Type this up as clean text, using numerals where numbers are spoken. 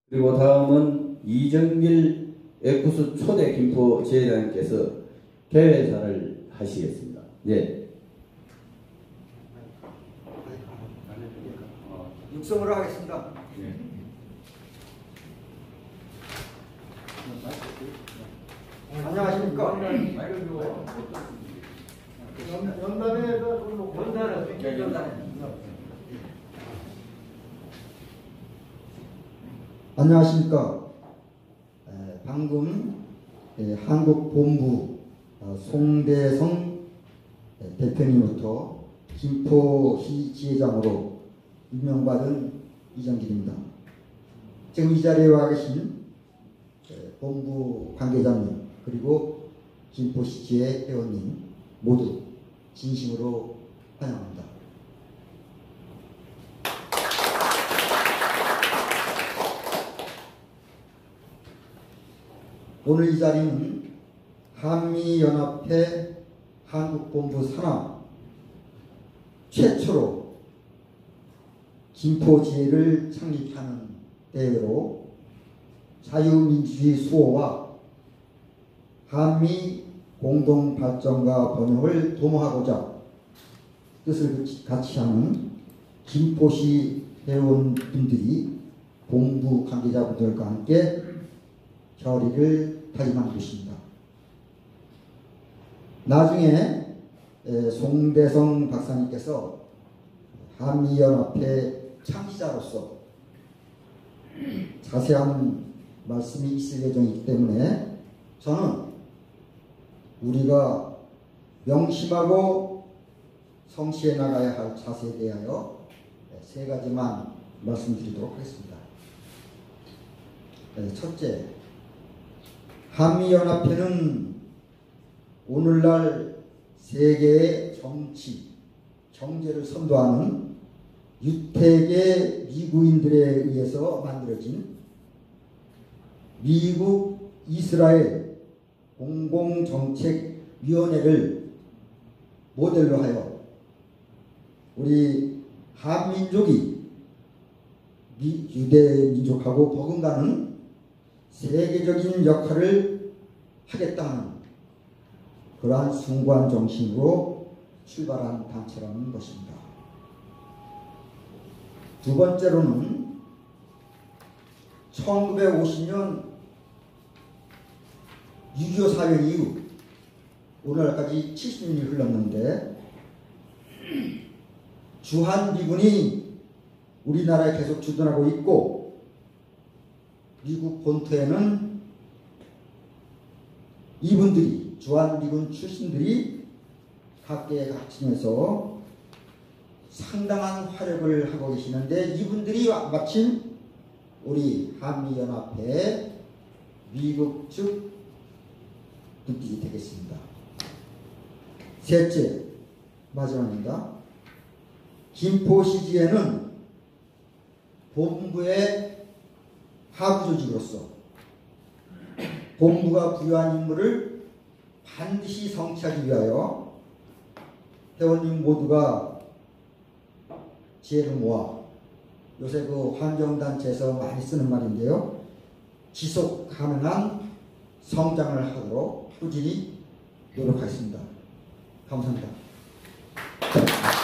그리고 다음은 이정길 에쿠스 초대 김포 지회장님께서 개회사를 하시겠습니다. 네. 육성으로 하겠습니다. 안녕하십니까. 안녕하십니까. 방금 한국본부 송대성 대표님부터 김포시 지회장으로 임명받은 이정길입니다. 지금 이 자리에 와 계신 본부 관계자님 그리고 김포시지회 회원님 모두 진심으로 환영합니다. 오늘 이 자리는 한미연합회 한국본부 산하 최초로 김포지회를 창립하는 대회로 자유민주주의 수호와 한미 공동발전과 번영을 도모하고자 뜻을 같이 하는 김포시 회원분들이 본부 관계자분들과 함께 결의를 다짐한 것입니다. 나중에 송대성 박사님께서 한미연합회 창시자로서 자세한 말씀이 있을 예정이기 때문에 저는 우리가 명심하고 성시해 나가야 할 자세에 대하여 세 가지만 말씀드리도록 하겠습니다. 첫째, 한미연합회는 오늘날 세계의 정치, 경제를 선도하는 유태계 미국인들에 의해서 만들어진 미국 이스라엘 공공정책위원회를 모델로 하여 우리 한민족이 유대민족하고 버금가는 세계적인 역할을 하겠다는 그러한 숭고한 정신으로 출발한 단체라는 것입니다. 두 번째로는 1950년 6.25 사변 이후 오늘까지 70년이 흘렀는데 주한미군이 우리나라에 계속 주둔하고 있고 미국 본토에는 이분들이 주한미군 출신들이 각계의 각층에서 상당한 활약을 하고 계시는데 이분들이 마침 우리 한미연합회 미국 측 분들이 되겠습니다. 셋째, 마지막입니다. 김포시지회는 본부의 하부조직으로서 본부가 부여한 임무를 반드시 성취하기 위하여 회원님 모두가 지혜를 모아 요새 그 환경단체에서 많이 쓰는 말인데요. 지속 가능한 성장을 하도록 꾸준히 노력하겠습니다. 감사합니다.